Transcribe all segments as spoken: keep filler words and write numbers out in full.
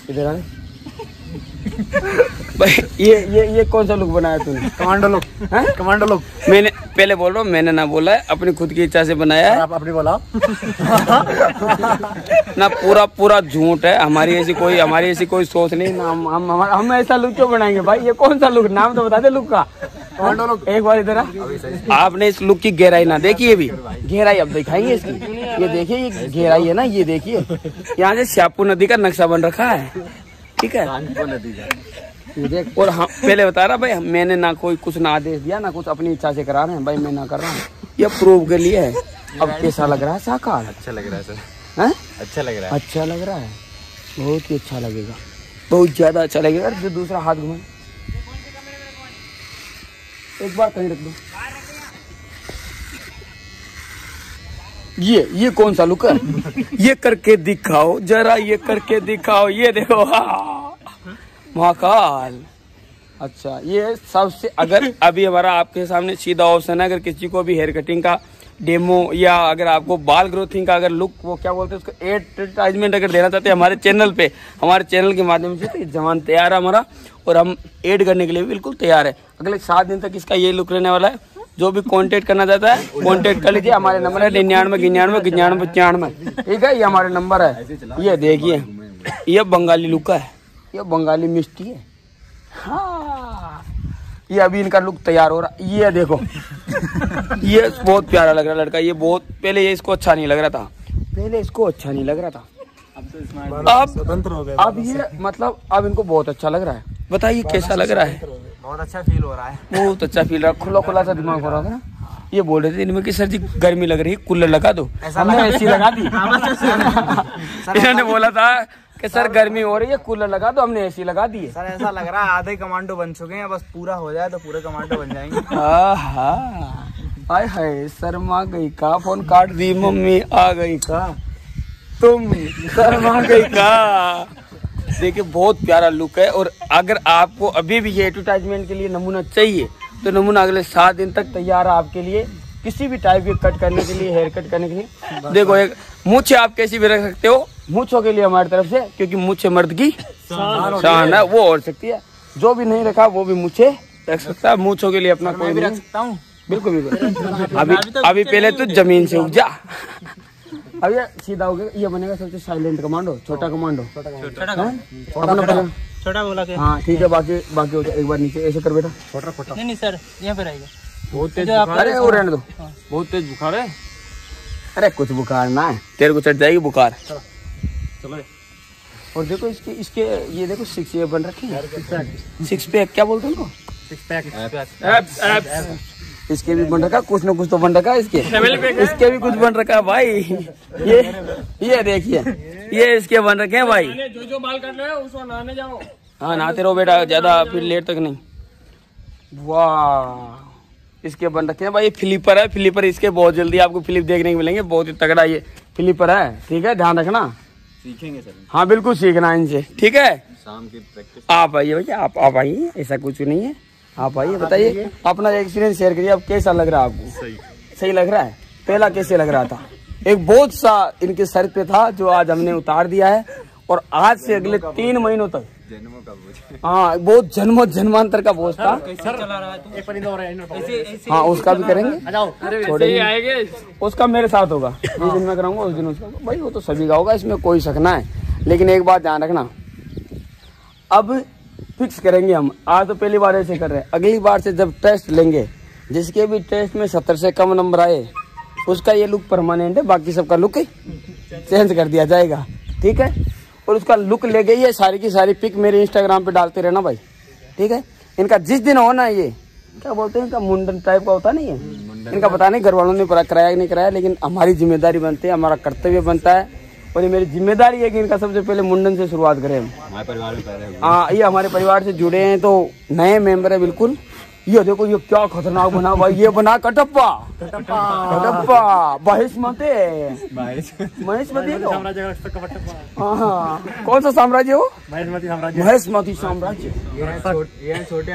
इधर आ भाई। ये ये ये कौन सा लुक बनाया तूने? कमांडो लुक है, कमांडो लुक। मैंने पहले बोल रहा हूँ, मैंने ना बोला है, अपनी खुद की इच्छा से बनाया है। आप अपनी बोला ना, पूरा पूरा झूठ है। हमारी ऐसी कोई हमारी ऐसी कोई सोच नहीं ना। हम हम हम, हम ऐसा लुक क्यों बनाएंगे भाई? ये कौन सा लुक? नाम तो बता दे लुक का। Commando look. एक बार इधर आपने इस लुक की गहराई ना देखी, भी गहराई अब दिखाएंगे इसकी। ये देखिए, ये गहराई है ना, ये देखिए। यहाँ से श्यामपुर नदी का नक्शा बन रखा है, ठीक है। और हम पहले बता रहा भाई, मैंने ना कोई कुछ ना आदेश दिया ना कुछ, अपनी इच्छा से करा रहे हैं भाई। मैं ना कर रहा हूँ, ये प्रूव के लिए है। अब कैसा लग रहा है साकार? अच्छा लग रहा है सर। हैं? अच्छा लग रहा है। अच्छा लग रहा है, बहुत ही अच्छा लगेगा, बहुत ज्यादा अच्छा लगेगा। जो दूसरा हाथ घुमाए, एक बार कहीं रख दो। ये ये कौन सा लुक है? ये करके दिखाओ जरा, ये करके दिखाओ। ये देखो, महाकाल। अच्छा, ये सबसे, अगर अभी हमारा आपके सामने सीधा ऑप्शन है, अगर किसी को भी हेयर कटिंग का डेमो या अगर आपको बाल ग्रोथिंग का अगर लुक, वो क्या बोलते हैं उसको, एडवर्टाइजमेंट अगर देना चाहते हैं हमारे चैनल पे, हमारे चैनल के माध्यम से, तो जवान तैयार है हमारा, और हम ऐड करने के लिए बिल्कुल तैयार है। अगले सात दिन तक इसका ये लुक रहने वाला है। जो भी कांटेक्ट करना चाहता है कांटेक्ट कर लीजिए। हमारे नंबर है निन्यानवे गिन्यानवे गिन्यानवे पचानवे, ठीक है। ये हमारे नंबर है। ये देखिए, ये बंगाली लुक है, ये बंगाली मिष्टी है। हाँ, ये अभी इनका लुक तैयार हो रहा। ये देखो, ये बहुत प्यारा लग रहा है लड़का। ये बहुत, पहले ये इसको अच्छा नहीं लग रहा था, पहले इसको अच्छा नहीं लग रहा था। अब स्वतंत्र हो गए। अब ये मतलब अब इनको बहुत अच्छा लग रहा है। बताइए कैसा लग रहा है? बहुत अच्छा फील हो रहा है। बहुत अच्छा फील रहा है, खुला खुला सा दिमाग हो रहा था ना। ये बोल रहे थे इनमें कि सर जी गर्मी लग रही है, कूलर लगा दो। हमने एसी लगा दी। इन्होंने बोला था कि सर गर्मी हो रही है, कूलर लगा दो, हमने एसी लगा दिए। सर ऐसा लग रहा है आधे कमांडो बन चुके हैं, बस पूरा हो जाए तो पूरे कमांडो बन जाएंगे। हाय हाय, शर्मा गई का, फोन काट दी, मम्मी आ गई का, तुम शर्मा गई का। देखिए, बहुत प्यारा लुक है। और अगर आपको अभी भी ये एडवर्टाइजमेंट के लिए नमूना चाहिए तो नमूना अगले सात दिन तक तैयार है आपके लिए, किसी भी टाइप के कट करने के लिए, हेयर कट करने के लिए। देखो, एक मूछे आप कैसी भी रख सकते हो, मूछों के लिए हमारी तरफ से, क्योंकि मूछे मर्द की शान है, वो हो सकती है। जो भी नहीं रखा वो भी मूछे रख सकता है। मूछों के लिए अपना कोई भी रख सकता हूँ, बिल्कुल बिल्कुल। अभी अभी पहले तो जमीन से उग जा। अब ये सीधा हो गया, ये बनेगा सबसे साइलेंट कमांडो, छोटा कमांडो, छोटा छोटा बोला के। हाँ ठीक है, बाकी बाकी हो जाए। एक बार नीचे ऐसे कर बेटा, छोटा छोटा। नहीं नहीं सर, यहाँ पे रहेगा। बहुत तेज बुखार है, वो रहने दो। बहुत तेज बुखार है। अरे कुछ बुखार ना है, तेरे को चढ़ जाएगी बुखार। चलो। और देखो इसके इसके ये देखो सिक्स ये बन रखे हैं, सिक्स पैक क्या बोलते हैं उनको, सिक्स पैक। इसके भी बन रखा, कुछ न कुछ तो बन रखा है इसके, इसके भी कुछ बन रखा है भाई। ये ये देखिए, ये इसके बन रखे हैं भाई। जो जो बाल काट रहे हो उसको नहाने जाओ। हाँ नहाते रहो बेटा, ज्यादा फिर लेट तक नहीं। वाह, इसके बन रखे हैं भाई। फ्लिपर है, फ्लिपर इसके बहुत जल्दी आपको फ्लिप देखने को मिलेंगे, बहुत ही तगड़ा ये फ्लिपर है, ठीक है। ध्यान रखना, सीखेंगे सर। हाँ बिल्कुल सीखना इनसे, ठीक है। शाम की प्रैक्टिस। आप आइए भैया, आप आप आइए, ऐसा कुछ नहीं है। आप आइए, बताइए अपना एक्सपीरियंस शेयर करिए। अब कैसा लग रहा है आपको? सही सही लग रहा है। पहला कैसे लग रहा था? एक बोझ सा इनके सर पे था जो आज हमने उतार दिया है, और आज से अगले तीन महीनों तक जन्मों का बोझ। हाँ, बहुत जन्मों जन्मांतर का बोझ था। हाँ उसका भी करेंगे, छोड़ेंगे, उसका मेरे साथ होगा। जिस दिन मैं कराऊंगा उस दिन उसका, भाई वो तो सभी का होगा, इसमें कोई शक ना है। लेकिन एक बात ध्यान रखना, अब फिक्स करेंगे हम। आज तो पहली बार ऐसे कर रहे हैं, अगली बार से जब टेस्ट लेंगे, जिसके भी टेस्ट में सत्तर से कम नंबर आए उसका ये लुक परमानेंट है, बाकी सबका लुक चेंज कर दिया जाएगा, ठीक है। और उसका लुक ले गई है, सारी की सारी पिक मेरे इंस्टाग्राम पे डालते रहना भाई, ठीक है। इनका जिस दिन होना, ये क्या बोलते हैं, इनका मुंडन टाइप का होता नहीं है, इनका पता नहीं घर वालों ने कराया नहीं कराया, लेकिन हमारी जिम्मेदारी बनती है, हमारा कर्तव्य बनता है, और ये मेरी जिम्मेदारी है कि इनका सबसे पहले मुंडन से शुरुआत करें हम। हमारे परिवार में पहले हाँ, ये हमारे परिवार से जुड़े हैं, तो नए मेंबर है बिल्कुल। ये देखो, ये क्या खतरनाक बना भाई, ये बना कटप्पा कटप्पा बाहिष्मते महेशमती। हाँ हाँ, कौन सा साम्राज्य हो? महेशमती साम्राज्य। ये छोटे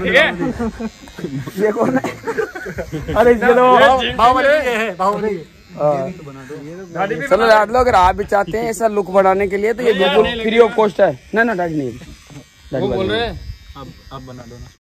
ये कौन है? अरे इसके तो बाहुबली है, बाहुबली। चलो याद लो, अगर आप भी चाहते हैं ऐसा लुक बनाने के लिए तो ये बिल्कुल फ्री ऑफ कॉस्ट है। ना ना डैडी नहीं, वो बोल रहे हैं अब अब बना दो ना।